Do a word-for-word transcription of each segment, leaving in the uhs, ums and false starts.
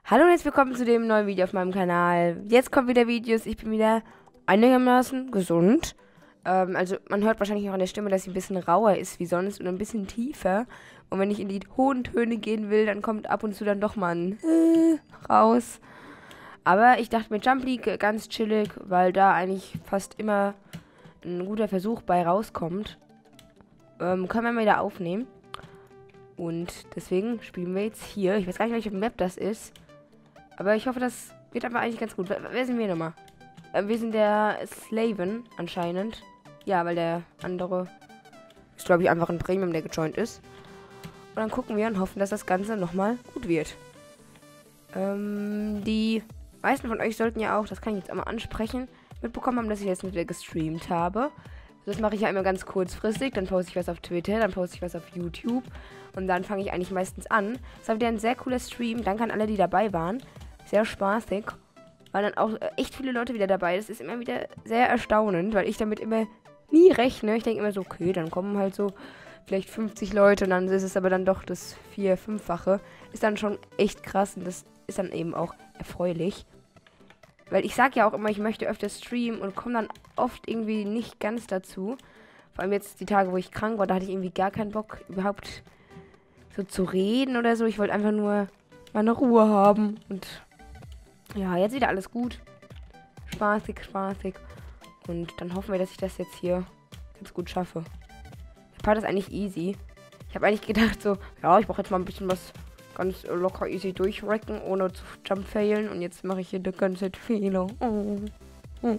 Hallo und herzlich willkommen zu dem neuen Video auf meinem Kanal. Jetzt kommen wieder Videos, ich bin wieder einigermaßen gesund. Ähm, also man hört wahrscheinlich auch an der Stimme, dass sie ein bisschen rauer ist wie sonst und ein bisschen tiefer. Und wenn ich in die hohen Töne gehen will, dann kommt ab und zu dann doch mal ein äh, raus. Aber ich dachte mir Jump League ganz chillig, weil da eigentlich fast immer ein guter Versuch bei rauskommt. Ähm, können wir mal wieder aufnehmen. Und deswegen spielen wir jetzt hier. Ich weiß gar nicht, welche Map das ist. Aber ich hoffe, das wird aber eigentlich ganz gut. Wer, wer sind wir nochmal? Äh, wir sind der Slaven anscheinend. Ja, weil der andere ist, glaube ich, einfach ein Premium, der gejoint ist. Und dann gucken wir und hoffen, dass das Ganze nochmal gut wird. Ähm, die meisten von euch sollten ja auch, das kann ich jetzt einmal ansprechen, mitbekommen haben, dass ich jetzt wieder gestreamt habe. Das mache ich ja immer ganz kurzfristig. Dann poste ich was auf Twitter, dann poste ich was auf YouTube. Und dann fange ich eigentlich meistens an. Das war wieder ein sehr cooler Stream. Danke an alle, die dabei waren. Sehr spaßig. Waren dann auch echt viele Leute wieder dabei. Das ist immer wieder sehr erstaunend, weil ich damit immer nie rechne. Ich denke immer so, okay, dann kommen halt so vielleicht fünfzig Leute und dann ist es aber dann doch das vier-, fünffache. Ist dann schon echt krass und das ist dann eben auch erfreulich. Weil ich sage ja auch immer, ich möchte öfter streamen und komme dann oft irgendwie nicht ganz dazu. Vor allem jetzt die Tage, wo ich krank war, da hatte ich irgendwie gar keinen Bock, überhaupt so zu reden oder so. Ich wollte einfach nur meine Ruhe haben. Und ja, jetzt wieder alles gut. Spaßig, spaßig. Und dann hoffen wir, dass ich das jetzt hier ganz gut schaffe. Der Part ist eigentlich easy. Ich habe eigentlich gedacht so, ja, ich brauche jetzt mal ein bisschen was ganz locker easy durchrecken, ohne zu jump failen. Und jetzt mache ich hier die ganze Zeit Fehler. Oh. Oh.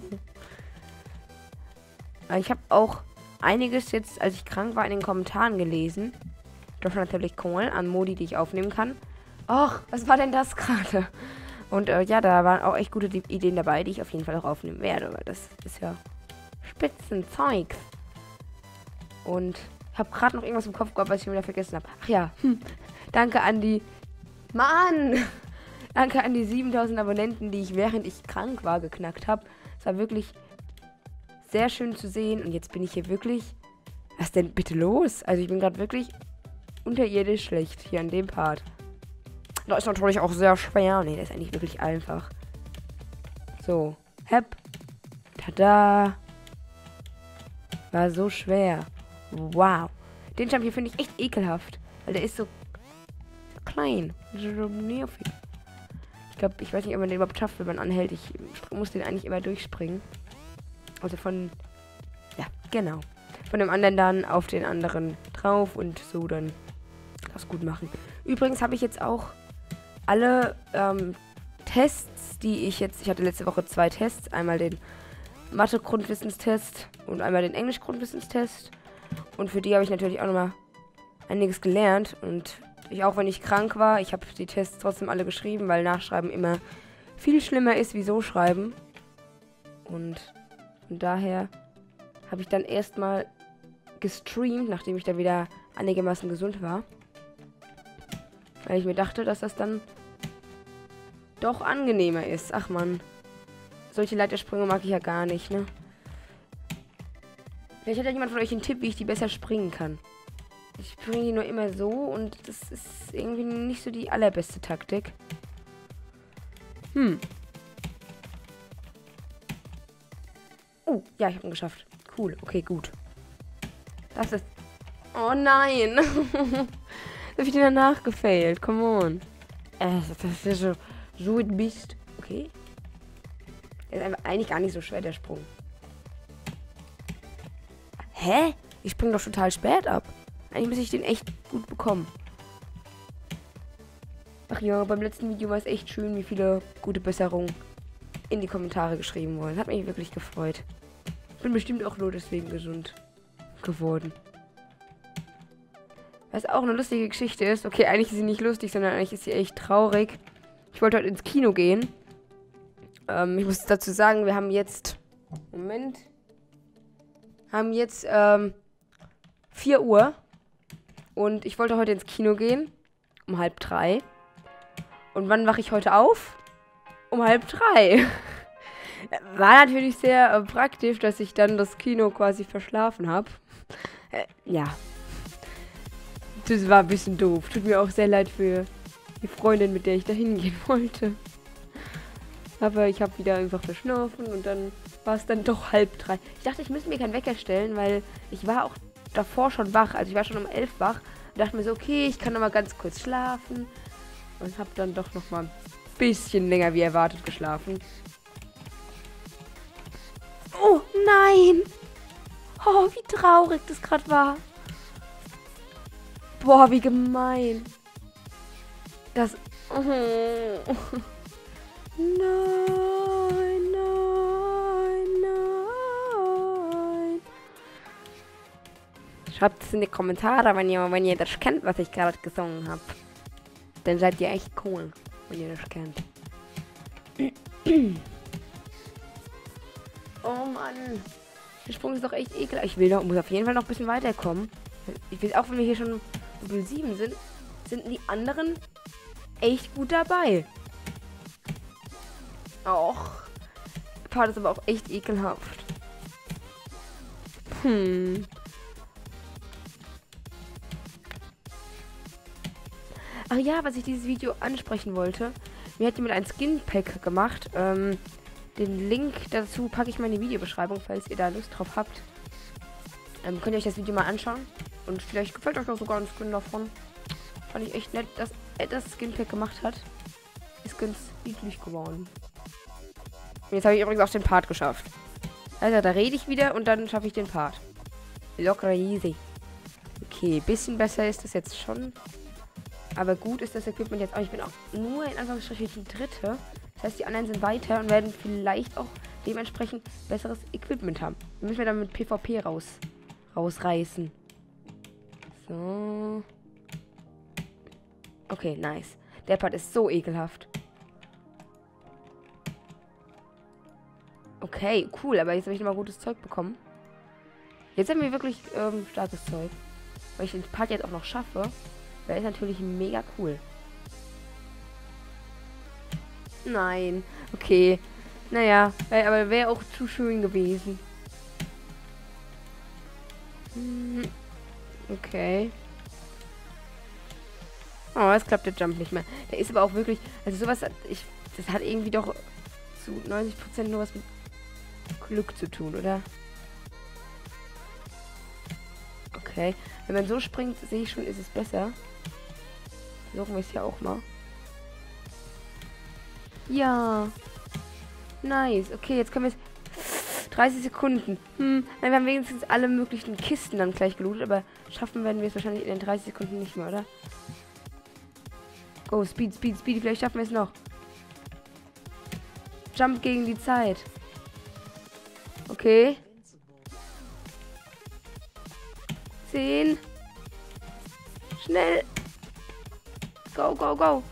Ich habe auch einiges jetzt, als ich krank war, in den Kommentaren gelesen. Das ist natürlich cool, an Modi, die ich aufnehmen kann. Och, was war denn das gerade? Und äh, ja, da waren auch echt gute Ideen dabei, die ich auf jeden Fall auch aufnehmen werde, weil das ist ja Spitzenzeug. Und ich habe gerade noch irgendwas im Kopf gehabt, was ich schon wieder vergessen habe. Ach ja, hm. Danke an die... Mann! Danke an die siebentausend Abonnenten, die ich während ich krank war geknackt habe. Es war wirklich sehr schön zu sehen. Und jetzt bin ich hier wirklich... Was ist denn bitte los? Also ich bin gerade wirklich unterirdisch schlecht hier an dem Part. Da ist natürlich auch sehr schwer. Ne, das ist eigentlich wirklich einfach. So. Hepp. Tada. War so schwer. Wow. Den Jump hier finde ich echt ekelhaft. Weil der ist so klein. Ich glaube, ich weiß nicht, ob man den überhaupt schafft, wenn man anhält. Ich muss den eigentlich immer durchspringen. Also von... Ja, genau. Von dem anderen dann auf den anderen drauf und so dann das gut machen. Übrigens habe ich jetzt auch alle ähm, Tests, die ich jetzt... Ich hatte letzte Woche zwei Tests. Einmal den Mathe-Grundwissenstest und einmal den Englisch-Grundwissenstest. Und für die habe ich natürlich auch nochmal einiges gelernt. Und ich auch, wenn ich krank war, ich habe die Tests trotzdem alle geschrieben, weil Nachschreiben immer viel schlimmer ist wie so schreiben. Und von daher habe ich dann erstmal gestreamt, nachdem ich dann wieder einigermaßen gesund war. Weil ich mir dachte, dass das dann doch angenehmer ist. Ach man, solche Leitersprünge mag ich ja gar nicht, ne? Vielleicht hat ja jemand von euch einen Tipp, wie ich die besser springen kann. Ich springe die nur immer so und das ist irgendwie nicht so die allerbeste Taktik. Hm. Oh, ja, ich habe ihn geschafft. Cool, okay, gut. Das ist... Oh nein! Da hab ich den danach gefailt, come on. Äh, das ist so... So ein Mist. Okay. Der ist einfach eigentlich gar nicht so schwer, der Sprung. Hä? Ich springe doch total spät ab. Eigentlich muss ich den echt gut bekommen. Ach ja, beim letzten Video war es echt schön, wie viele gute Besserungen in die Kommentare geschrieben wurden. Hat mich wirklich gefreut. Bin bestimmt auch nur deswegen gesund geworden. Was auch eine lustige Geschichte ist. Okay, eigentlich ist sie nicht lustig, sondern eigentlich ist sie echt traurig. Ich wollte heute ins Kino gehen. Ähm, ich muss dazu sagen, wir haben jetzt... Moment. Haben jetzt ähm, vier Uhr. Und ich wollte heute ins Kino gehen. Um halb drei. Und wann wache ich heute auf? Um halb drei. War natürlich sehr äh, praktisch, dass ich dann das Kino quasi verschlafen habe. Äh, ja. Das war ein bisschen doof. Tut mir auch sehr leid für die Freundin, mit der ich da hingehen wollte. Aber ich habe wieder einfach verschlafen und dann war es dann doch halb drei. Ich dachte, ich müsste mir keinen Wecker stellen, weil ich war auch davor schon wach. Also ich war schon um elf wach und dachte mir so, okay, ich kann noch mal ganz kurz schlafen. Und habe dann doch noch mal ein bisschen länger wie erwartet geschlafen. Oh nein! Oh, wie traurig das gerade war. Boah, wie gemein. Das... Oh. Nein, nein, nein. Schreibt es in die Kommentare, wenn ihr, wenn ihr das kennt, was ich gerade gesungen habe. Dann seid ihr echt cool, wenn ihr das kennt. Oh Mann. Der Sprung ist doch echt ekelhaft. Ich will doch, muss auf jeden Fall noch ein bisschen weiterkommen. Ich will, auch wenn wir hier schon Level sieben sind, sind die anderen echt gut dabei. Och. Der Part ist aber auch echt ekelhaft. Hm. Ach ja, was ich dieses Video ansprechen wollte. Mir hat jemand ein Skin-Pack gemacht. Ähm, den Link dazu packe ich mal in die Videobeschreibung, falls ihr da Lust drauf habt. Ähm, könnt ihr euch das Video mal anschauen. Und vielleicht gefällt euch auch sogar ein Skin davon. Fand ich echt nett, dass er das Skin-Pack gemacht hat. Ist ganz niedlich geworden. Und jetzt habe ich übrigens auch den Part geschafft. Also, da rede ich wieder und dann schaffe ich den Part. Locker easy. Okay, bisschen besser ist das jetzt schon. Aber gut ist das Equipment jetzt auch. Ich bin auch nur in Anführungsstrichen Dritte. Das heißt, die anderen sind weiter und werden vielleicht auch dementsprechend besseres Equipment haben. Wir müssen wir dann mit PvP raus, rausreißen. So. Okay, nice. Der Part ist so ekelhaft. Okay, cool. Aber jetzt habe ich nochmal gutes Zeug bekommen. Jetzt haben wir wirklich ähm, starkes Zeug. Weil ich den Part jetzt auch noch schaffe. Der ist natürlich mega cool. Nein. Okay. Naja, wär, aber wäre auch zu schön gewesen. Hm. Okay. Oh, jetzt klappt der Jump nicht mehr. Der ist aber auch wirklich... Also sowas hat... Ich, das hat irgendwie doch zu neunzig Prozent nur was mit Glück zu tun, oder? Okay. Wenn man so springt, sehe ich schon, ist es besser. Versuchen wir es ja auch mal. Ja. Nice. Okay, jetzt können wir es... dreißig Sekunden. Hm, wir haben wenigstens alle möglichen Kisten dann gleich gelootet, aber schaffen werden wir es wahrscheinlich in den dreißig Sekunden nicht mehr, oder? Go, Speed, Speed, Speed. Vielleicht schaffen wir es noch. Jump gegen die Zeit. Okay. Zehn. Schnell. Go, go, go.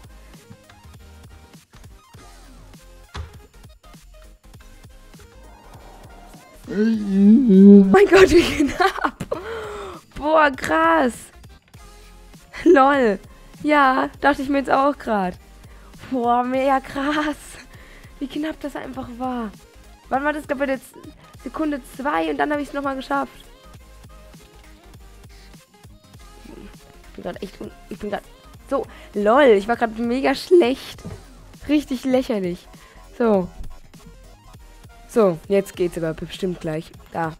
Mein Gott, wie knapp. Boah, krass. Lol. Ja, dachte ich mir jetzt auch gerade. Boah, mega krass. Wie knapp das einfach war. Wann war das? Glaube ich jetzt Sekunde zwei und dann habe ich es nochmal geschafft. Ich bin gerade echt... Ich bin gerade... So, lol. Ich war gerade mega schlecht. Richtig lächerlich. So. So, jetzt geht's aber bestimmt gleich. Da.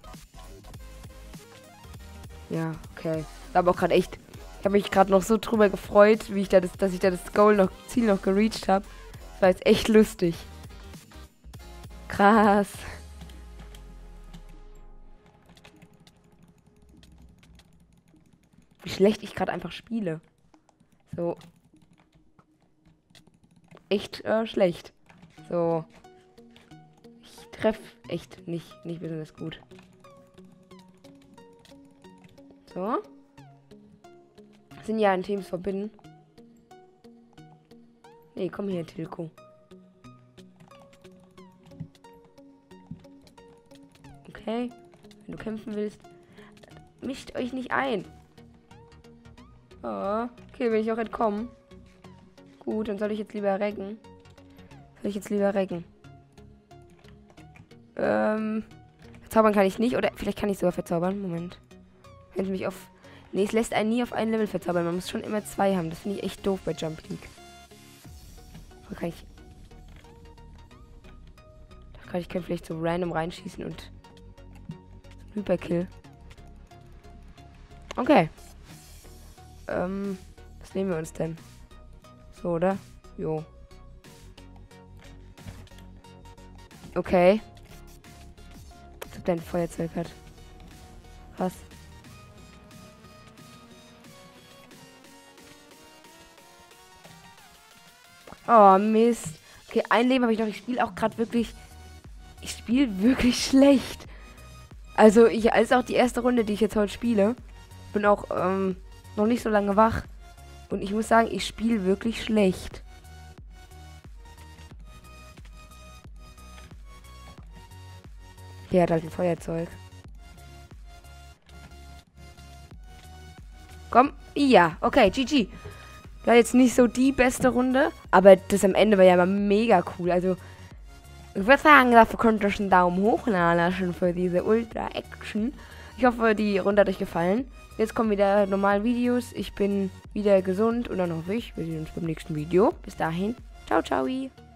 Ja, okay. Da aber auch gerade echt... Ich habe mich gerade noch so drüber gefreut, wie ich da das, dass ich da das Goal noch, Ziel noch gereached habe. Das war jetzt echt lustig. Krass. Wie schlecht ich gerade einfach spiele. So. Echt äh, schlecht. So. Ich treffe echt nicht, nicht besonders gut. So. Sind ja in Teams verbinden. Nee, komm hier, Tilko. Okay. Wenn du kämpfen willst, mischt euch nicht ein. Oh, okay, will ich auch entkommen. Gut, dann soll ich jetzt lieber recken. Soll ich jetzt lieber recken? Ähm, verzaubern kann ich nicht. Oder vielleicht kann ich sogar verzaubern. Moment. Wenn es mich auf... Nee, es lässt einen nie auf ein Level verzaubern. Man muss schon immer zwei haben. Das finde ich echt doof bei Jump League. Da kann ich... Da kann ich kann vielleicht so random reinschießen und... So Hyperkill. Okay. Ähm... Was nehmen wir uns denn? So, oder? Jo. Okay. Als ob der ein Feuerzeug hat. Krass. Oh, Mist. Okay, ein Leben habe ich noch. Ich spiele auch gerade wirklich... Ich spiele wirklich schlecht. Also, ich, als auch die erste Runde, die ich jetzt heute spiele. Bin auch ähm, noch nicht so lange wach. Und ich muss sagen, ich spiele wirklich schlecht. Der hat halt ein Feuerzeug. Komm. Ja, okay, G G. War jetzt nicht so die beste Runde. Aber das am Ende war ja immer mega cool. Also, ich würde sagen, dafür könnt ihr einen Daumen hoch lassen für diese Ultra-Action. Ich hoffe, die Runde hat euch gefallen. Jetzt kommen wieder normale Videos. Ich bin wieder gesund und dann hoffe ich, wir sehen uns beim nächsten Video. Bis dahin. Ciao, ciao.